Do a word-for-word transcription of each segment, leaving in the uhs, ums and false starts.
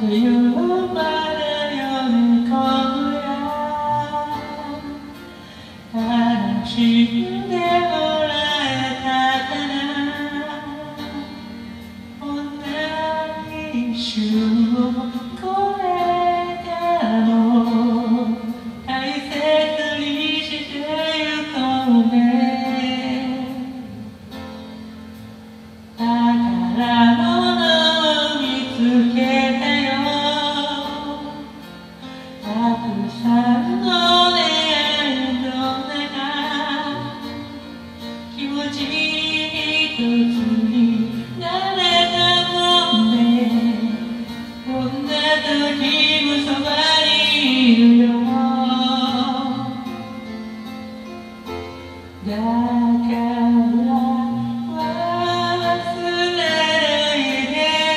いうまでよね今夜悲しんでもらえたかな同じ一瞬をこれからも大切にしてゆこうね宝物を見つけたよたくさんの出会いの中気持ち一つになれたもんねこんな時もそばにいるよだから忘れないで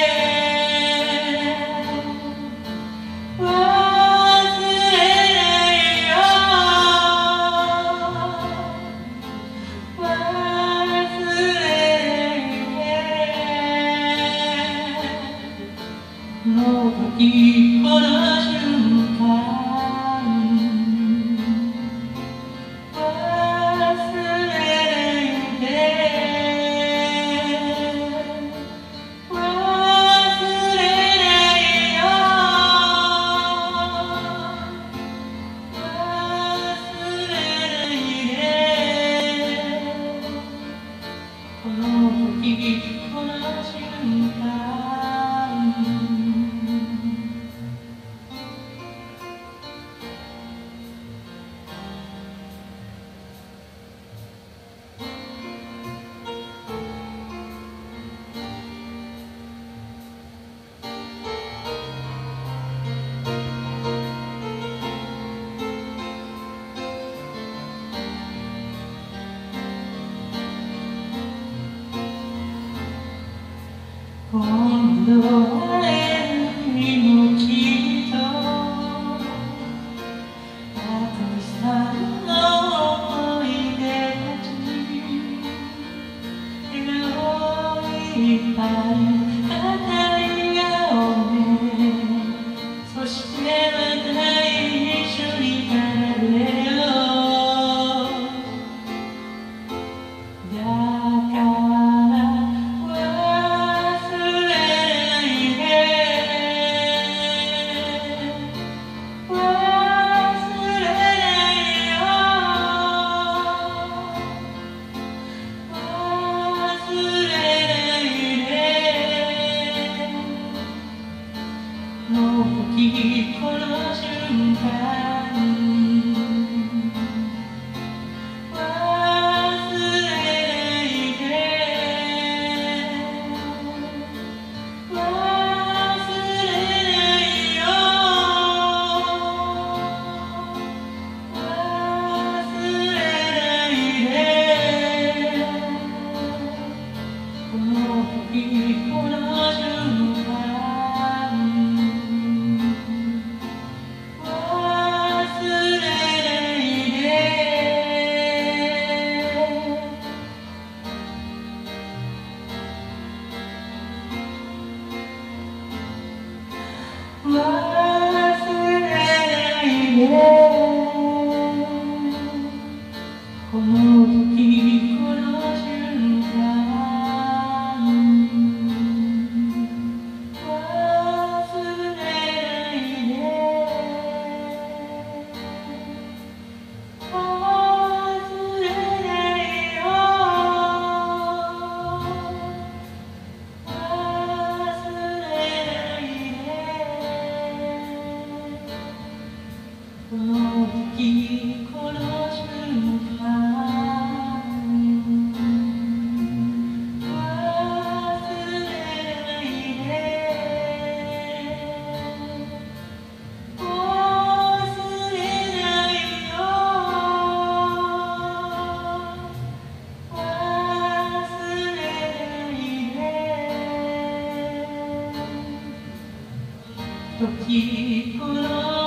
忘れないよ忘れないでもう時この瞬間この時この瞬間今度会える日もきっとたくさんの思い出たち笑顔いっぱい固い笑顔でそしてまた一緒に帰れよだからもう時この瞬間忘れないで忘れないよ忘れないでこの時この瞬間忘れないでこの時この瞬間忘れないで忘れないよ忘れないでこの時この瞬間忘れないで忘れないよ忘れないで時この